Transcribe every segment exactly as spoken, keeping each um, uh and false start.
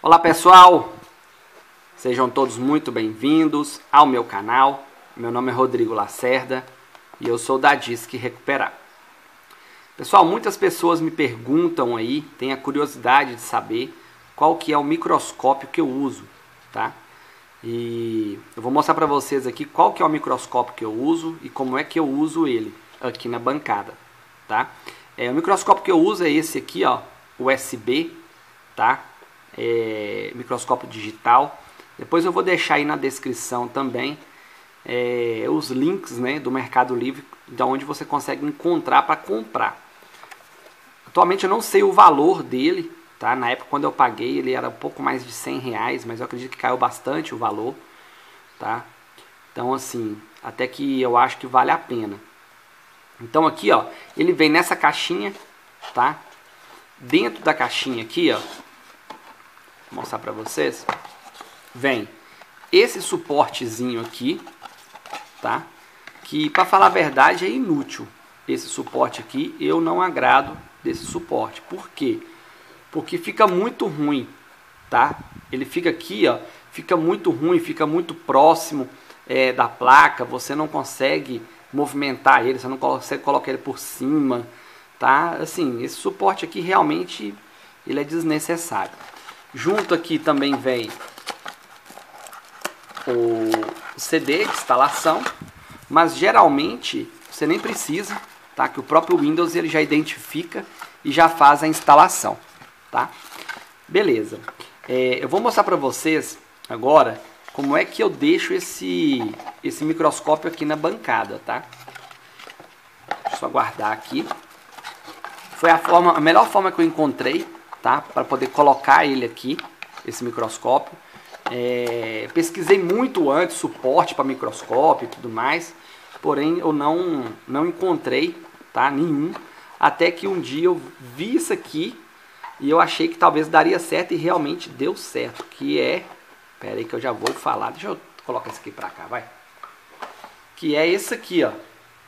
Olá pessoal, sejam todos muito bem-vindos ao meu canal. Meu nome é Rodrigo Lacerda e eu sou da Disque Recuperar. Pessoal, muitas pessoas me perguntam aí, têm a curiosidade de saber qual que é o microscópio que eu uso, tá? E eu vou mostrar para vocês aqui qual que é o microscópio que eu uso e como é que eu uso ele aqui na bancada, tá? É, o microscópio que eu uso é esse aqui, ó, U S B, tá? É, microscópio digital. Depois eu vou deixar aí na descrição também é, os links, né, do Mercado Livre, de onde você consegue encontrar para comprar. Atualmente eu não sei o valor dele, tá? Na época quando eu paguei ele era um pouco mais de cem reais, mas eu acredito que caiu bastante o valor, tá? Então assim, até que eu acho que vale a pena. Então aqui, ó, ele vem nessa caixinha, tá? Dentro da caixinha aqui, ó, vou mostrar para vocês, vem esse suportezinho aqui, tá? Que, para falar a verdade, é inútil. Esse suporte aqui, eu não agrado desse suporte. Por quê? Porque fica muito ruim, tá? Ele fica aqui, ó, fica muito ruim, fica muito próximo é, da placa, você não consegue movimentar ele, você não consegue colocar ele por cima, tá? Assim, esse suporte aqui realmente ele é desnecessário. Junto aqui também vem o C D de instalação, mas geralmente você nem precisa, tá? Que o próprio Windows ele já identifica e já faz a instalação, tá? Beleza. É, eu vou mostrar para vocês agora como é que eu deixo esse esse microscópio aqui na bancada, tá? Deixa eu só guardar aqui. Foi a forma, a melhor forma que eu encontrei, tá? Para poder colocar ele aqui, esse microscópio. É, pesquisei muito antes suporte para microscópio e tudo mais, porém eu não não encontrei, tá? Nenhum. Até que um dia eu vi isso aqui e eu achei que talvez daria certo e realmente deu certo, que é, pera aí que eu já vou falar, deixa eu colocar isso aqui para cá, vai. Que é esse aqui, ó.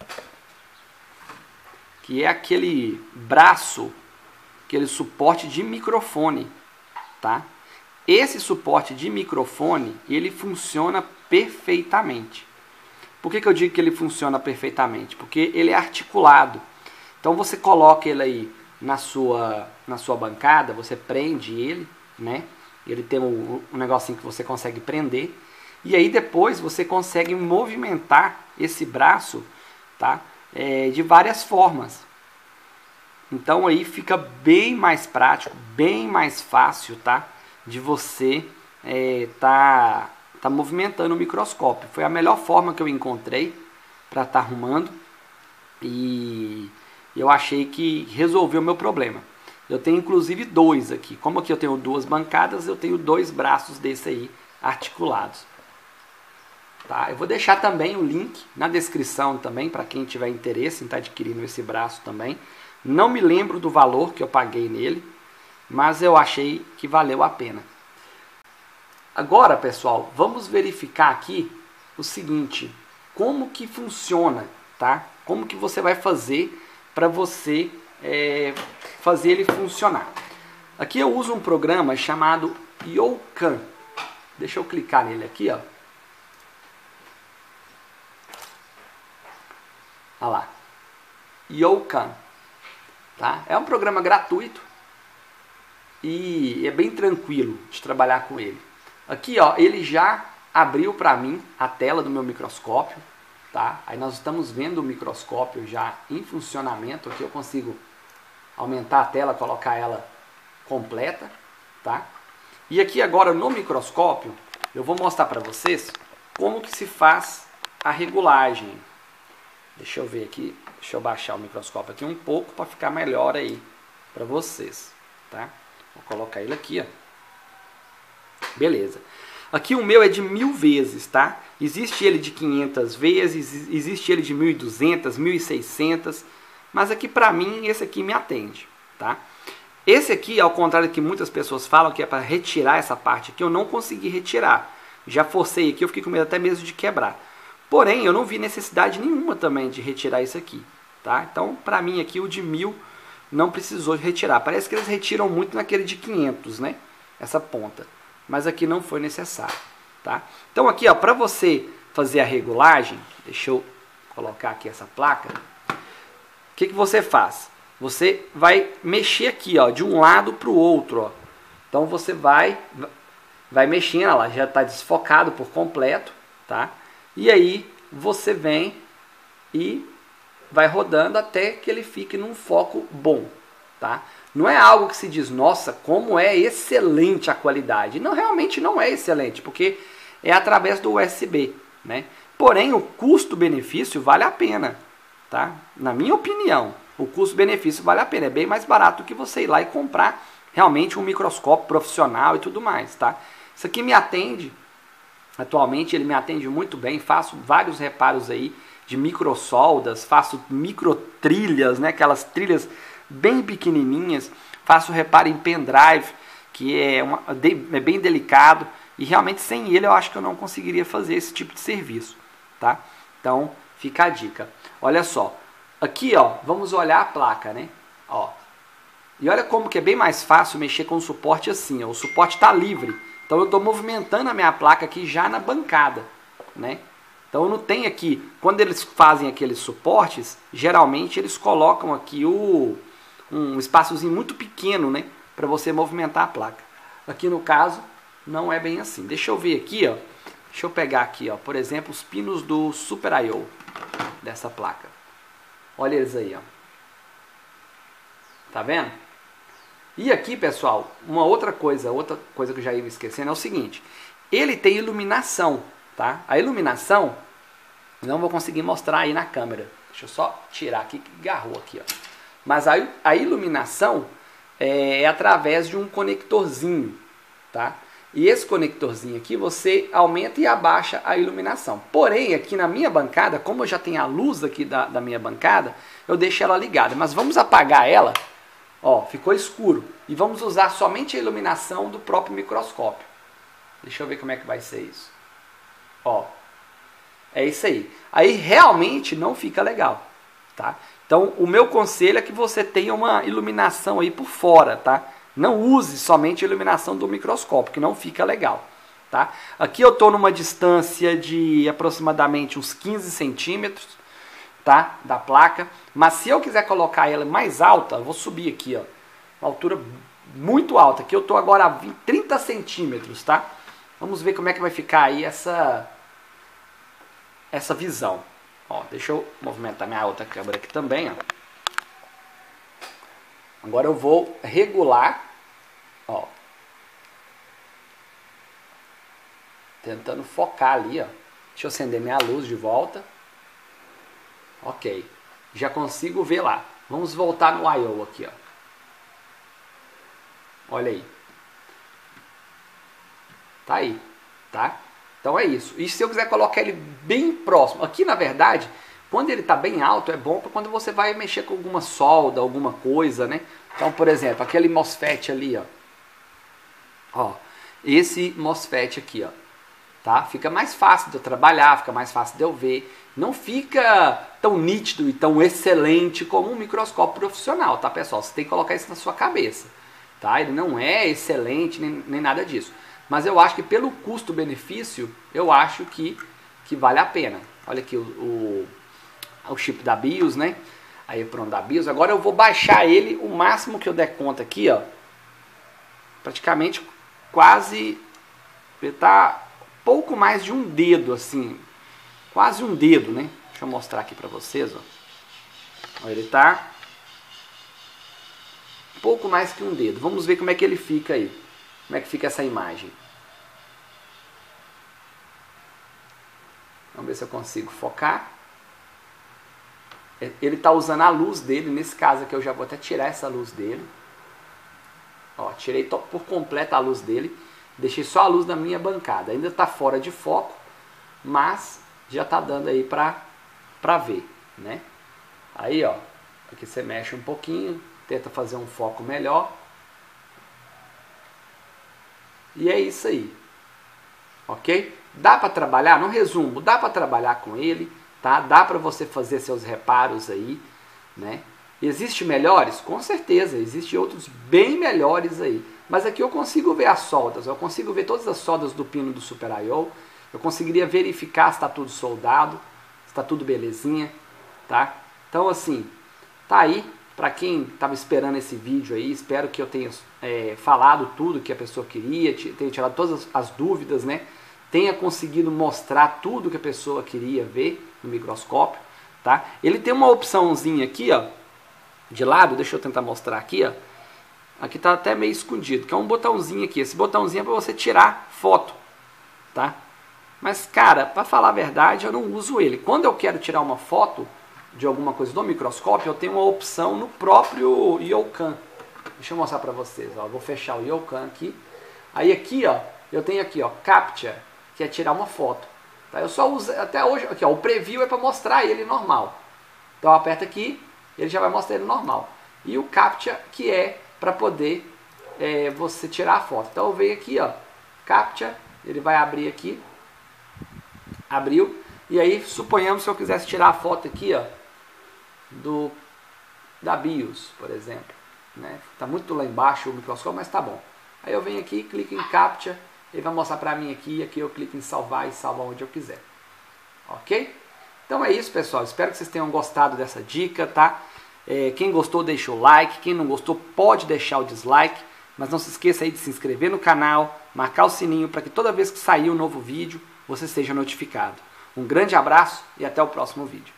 Que é aquele braço, aquele suporte de microfone, tá? Esse suporte de microfone, ele funciona perfeitamente. Por que que eu digo que ele funciona perfeitamente? Porque ele é articulado. Então você coloca ele aí na sua, na sua bancada, você prende ele, né? Ele tem um, um negocinho que você consegue prender. E aí depois você consegue movimentar esse braço, tá? É, de várias formas. Então aí fica bem mais prático, bem mais fácil, tá? De você é, tá, tá movimentando o microscópio. Foi a melhor forma que eu encontrei para estar tá arrumando e eu achei que resolveu o meu problema. Eu tenho inclusive dois aqui. Como aqui eu tenho duas bancadas, eu tenho dois braços desse aí articulados. Tá? Eu vou deixar também o link na descrição também para quem tiver interesse em estar tá adquirindo esse braço também. Não me lembro do valor que eu paguei nele, mas eu achei que valeu a pena. Agora, pessoal, vamos verificar aqui o seguinte, como que funciona, tá? Como que você vai fazer para você é, fazer ele funcionar. Aqui eu uso um programa chamado Youkan. Deixa eu clicar nele aqui, ó. Olha lá, Youkan, tá? É um programa gratuito e é bem tranquilo de trabalhar com ele. Aqui, ó, ele já abriu para mim a tela do meu microscópio, tá? Aí nós estamos vendo o microscópio já em funcionamento. Aqui eu consigo aumentar a tela, colocar ela completa, tá? E aqui agora no microscópio eu vou mostrar para vocês como que se faz a regulagem. Deixa eu ver aqui, deixa eu baixar o microscópio aqui um pouco para ficar melhor aí para vocês, tá? Vou colocar ele aqui, ó. Beleza. Aqui o meu é de mil vezes, tá? Existe ele de quinhentas vezes, existe ele de mil e duzentas, mil e seiscentas, mas aqui para mim esse aqui me atende, tá? Esse aqui, ao contrário do que muitas pessoas falam que é para retirar essa parte aqui, eu não consegui retirar. Já forcei aqui, eu fiquei com medo até mesmo de quebrar. Porém, eu não vi necessidade nenhuma também de retirar isso aqui, tá? Então, para mim aqui o de mil não precisou retirar. Parece que eles retiram muito naquele de quinhentos, né? essa ponta. Mas aqui não foi necessário, tá? Então aqui, ó, para você fazer a regulagem, deixa eu colocar aqui essa placa. O que que você faz? Você vai mexer aqui, ó, de um lado para o outro, ó. Então você vai vai mexendo, ela já está desfocado por completo, tá? E aí você vem e vai rodando até que ele fique num foco bom, tá? Não é algo que se diz, nossa, como é excelente a qualidade. Não, realmente não é excelente, porque é através do U S B, né? Porém, o custo-benefício vale a pena, tá? Na minha opinião, o custo-benefício vale a pena. É bem mais barato do que você ir lá e comprar realmente um microscópio profissional e tudo mais, tá? Isso aqui me atende, atualmente ele me atende muito bem, faço vários reparos aí de microsoldas, faço microtrilhas, né? Aquelas trilhas bem pequenininhas, faço reparo em pendrive, que é, uma, é bem delicado, e realmente sem ele eu acho que eu não conseguiria fazer esse tipo de serviço, tá? Então, fica a dica. Olha só, aqui ó, vamos olhar a placa, né? Ó, e olha como que é bem mais fácil mexer com o suporte assim, ó, o suporte está livre, então eu estou movimentando a minha placa aqui já na bancada, né? Então eu não tenho aqui, quando eles fazem aqueles suportes, geralmente eles colocam aqui o, um espaçozinho muito pequeno, né, para você movimentar a placa. Aqui no caso, não é bem assim. Deixa eu ver aqui, ó. Deixa eu pegar aqui, ó, por exemplo, os pinos do Super I O dessa placa. Olha eles aí, ó. Tá vendo? E aqui, pessoal, uma outra coisa, outra coisa que eu já ia me esquecendo é o seguinte. Ele tem iluminação, tá? A iluminação, não vou conseguir mostrar aí na câmera. Deixa eu só tirar aqui, que agarrou aqui, ó. Mas a, a iluminação é, é através de um conectorzinho, tá? E esse conectorzinho aqui, você aumenta e abaixa a iluminação. Porém, aqui na minha bancada, como eu já tenho a luz aqui da, da minha bancada, eu deixo ela ligada. Mas vamos apagar ela, ó, ficou escuro. E vamos usar somente a iluminação do próprio microscópio. Deixa eu ver como é que vai ser isso. Ó, é isso aí. Aí realmente não fica legal, tá? Então, o meu conselho é que você tenha uma iluminação aí por fora, tá? Não use somente a iluminação do microscópio, que não fica legal, tá? Aqui eu estou numa distância de aproximadamente uns quinze centímetros, tá? Da placa. Mas se eu quiser colocar ela mais alta, eu vou subir aqui, ó. Uma altura muito alta. Aqui eu estou agora a trinta centímetros, tá? Vamos ver como é que vai ficar aí essa, essa visão. Ó, deixa eu movimentar minha outra câmera aqui também, ó. Agora eu vou regular, ó. Tentando focar ali, ó. Deixa eu acender minha luz de volta. Ok. Já consigo ver lá. Vamos voltar no I O aqui, ó. Olha aí. Tá aí, tá? Então é isso. E se eu quiser colocar ele bem próximo, aqui na verdade, quando ele está bem alto, é bom para quando você vai mexer com alguma solda, alguma coisa, né? Então, por exemplo, aquele MOSFET ali, ó. Ó, esse MOSFET aqui, ó. Tá? Fica mais fácil de eu trabalhar, fica mais fácil de eu ver. Não fica tão nítido e tão excelente como um microscópio profissional, tá, pessoal? Você tem que colocar isso na sua cabeça, tá? Ele não é excelente nem, nem nada disso. Mas eu acho que pelo custo-benefício, eu acho que, que vale a pena. Olha aqui o, o, o chip da BIOS, né? Aí pronto, da BIOS. Agora eu vou baixar ele o máximo que eu der conta aqui, ó. Praticamente quase... Ele tá pouco mais de um dedo, assim. Quase um dedo, né? Deixa eu mostrar aqui pra vocês, ó. Ó, ele tá pouco mais que um dedo. Vamos ver como é que ele fica aí. Como é que fica essa imagem? Vamos ver se eu consigo focar. Ele está usando a luz dele. Nesse caso aqui eu já vou até tirar essa luz dele. Ó, tirei por completo a luz dele. Deixei só a luz da minha bancada. Ainda está fora de foco, mas já está dando aí para para ver, né? Aí, ó, aqui você mexe um pouquinho, tenta fazer um foco melhor. E é isso aí, ok? Dá para trabalhar, no resumo, dá para trabalhar com ele, tá? Dá para você fazer seus reparos aí, né? Existem melhores? Com certeza, existem outros bem melhores aí, Mas aqui eu consigo ver as soldas, eu consigo ver todas as soldas do pino do Super I O, eu conseguiria verificar se está tudo soldado, se está tudo belezinha, tá? Então assim, tá aí, para quem estava esperando esse vídeo aí, espero que eu tenha é, falado tudo que a pessoa queria, tenha tirado todas as dúvidas, né? Tenha conseguido mostrar tudo que a pessoa queria ver no microscópio, tá? Ele tem uma opçãozinha aqui, ó, de lado, deixa eu tentar mostrar aqui, ó. Aqui tá até meio escondido, que é um botãozinho aqui. Esse botãozinho é para você tirar foto, tá? Mas, cara, para falar a verdade, eu não uso ele. Quando eu quero tirar uma foto de alguma coisa do microscópio, eu tenho uma opção no próprio Yokan. Deixa eu mostrar para vocês, ó. Vou fechar o Yokan aqui. Aí aqui, ó, eu tenho aqui, ó, Capture, que é tirar uma foto. Tá? Eu só uso até hoje, aqui, ó, o Preview é para mostrar ele normal. Então aperta aqui, ele já vai mostrar ele normal. E o Capture, que é para poder é, você tirar a foto. Então eu venho aqui, ó, Capture, ele vai abrir aqui, abriu, e aí suponhamos se eu quisesse tirar a foto aqui, ó, do da BIOS, por exemplo, né? Tá muito lá embaixo o microscópio, mas tá bom. Aí eu venho aqui, clico em Capture, ele vai mostrar para mim aqui, aqui eu clico em salvar e salva onde eu quiser. Ok? Então é isso, pessoal. Espero que vocês tenham gostado dessa dica, tá? É, quem gostou, deixa o like. Quem não gostou, pode deixar o dislike. Mas não se esqueça aí de se inscrever no canal, marcar o sininho para que toda vez que sair um novo vídeo, você seja notificado. Um grande abraço e até o próximo vídeo.